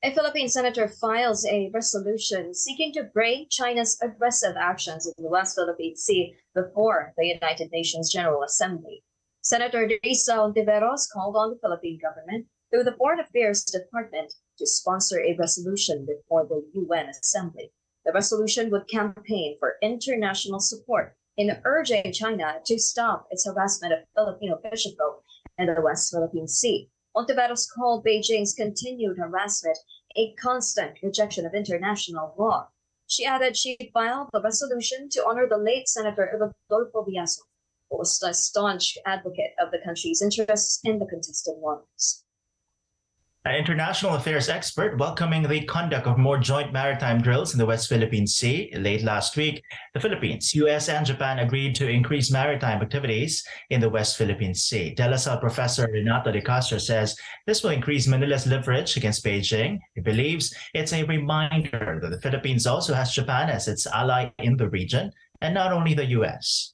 A Philippine senator files a resolution seeking to bring China's aggressive actions in the West Philippine Sea before the United Nations General Assembly. Senator Risa Ontiveros called on the Philippine government through the Foreign Affairs Department to sponsor a resolution before the UN Assembly. The resolution would campaign for international support in urging China to stop its harassment of Filipino fishing folk in the West Philippine Sea. Ontiveros called Beijing's continued harassment a constant rejection of international law. She added she filed the resolution to honor the late Senator Rodolfo Biaso, who was a staunch advocate of the country's interests in the contested waters. An international affairs expert welcoming the conduct of more joint maritime drills in the West Philippine Sea. Late last week, the Philippines, US, and Japan agreed to increase maritime activities in the West Philippine Sea. De La Salle professor Renato de Castro says this will increase Manila's leverage against Beijing. He believes it's a reminder that the Philippines also has Japan as its ally in the region, and not only the US.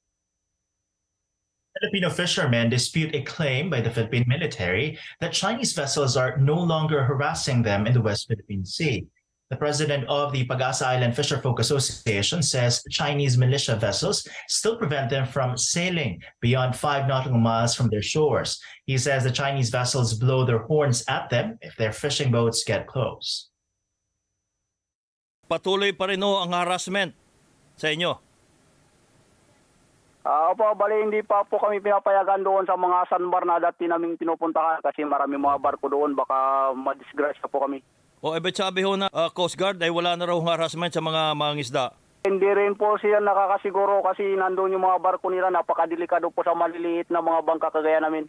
Filipino fishermen dispute a claim by the Philippine military that Chinese vessels are no longer harassing them in the West Philippine Sea. The president of the Pag-asa Island Fisherfolk Association says Chinese militia vessels still prevent them from sailing beyond 5 nautical miles from their shores. He says the Chinese vessels blow their horns at them if their fishing boats get close. Patuloy pa rin ang harassment sa inyo. Opo, bali hindi pa po kami pinapayagan doon sa mga sandbar na dati naming pinupuntahan kasi marami mga barko doon, baka madisgrasya po kami. O ebet sabi ho na Coast Guard ay wala na raw harassment sa mga mangingisda. Hindi rin po siya nakakasiguro kasi nandun yung mga barko nila, napakadelikado po sa maliliit na mga bangka kagaya namin.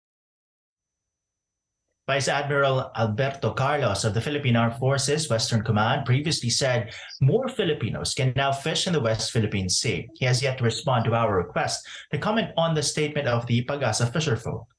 Vice Admiral Alberto Carlos of the Philippine Armed Forces Western Command previously said more Filipinos can now fish in the West Philippine Sea. He has yet to respond to our request to comment on the statement of the Pag-asa Fisherfolk.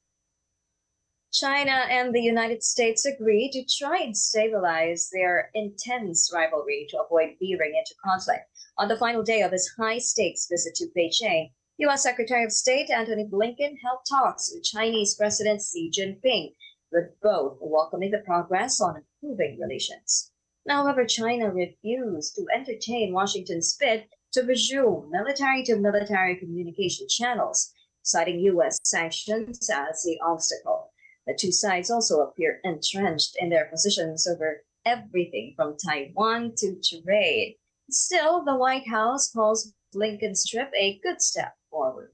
China and the United States agreed to try and stabilize their intense rivalry to avoid veering into conflict. On the final day of his high-stakes visit to Beijing, U.S. Secretary of State Antony Blinken held talks with Chinese President Xi Jinping, with both welcoming the progress on improving relations. However, China refused to entertain Washington's bid to resume military-to-military communication channels, citing U.S. sanctions as the obstacle. The two sides also appear entrenched in their positions over everything from Taiwan to trade. Still, the White House calls Blinken's trip a good step forward.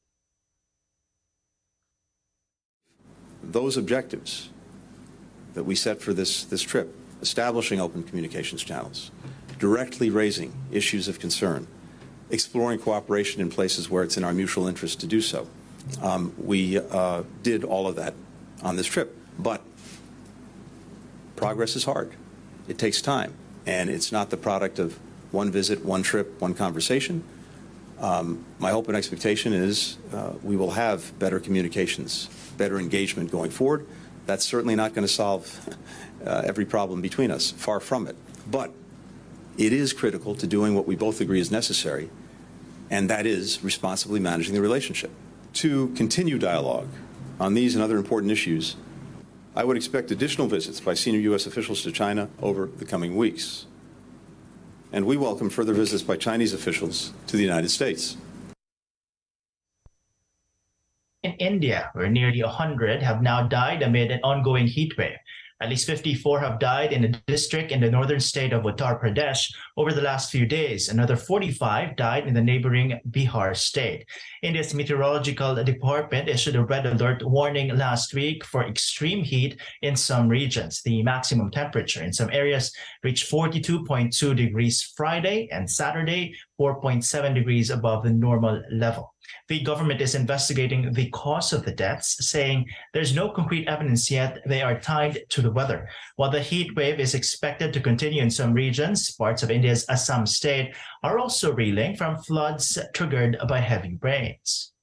Those objectives that we set for this trip, establishing open communications channels, directly raising issues of concern, exploring cooperation in places where it's in our mutual interest to do so. We did all of that on this trip, but progress is hard. It takes time, and it's not the product of one visit, one trip, one conversation. My hope and expectation is we will have better communications, better engagement going forward. That's certainly not going to solve every problem between us, far from it. But it is critical to doing what we both agree is necessary, and that is responsibly managing the relationship. To continue dialogue on these and other important issues, I would expect additional visits by senior U.S. officials to China over the coming weeks. And we welcome further visits by Chinese officials to the United States. In India, where nearly 100 have now died amid an ongoing heat wave. At least 54 have died in a district in the northern state of Uttar Pradesh over the last few days. Another 45 died in the neighboring Bihar state. India's meteorological department issued a red alert warning last week for extreme heat in some regions. The maximum temperature in some areas reached 42.2 degrees Friday and Saturday, 4.7 degrees above the normal level. The government is investigating the cause of the deaths, saying there's no concrete evidence yet they are tied to the weather. While the heat wave is expected to continue in some regions, parts of India's Assam state are also reeling from floods triggered by heavy rains.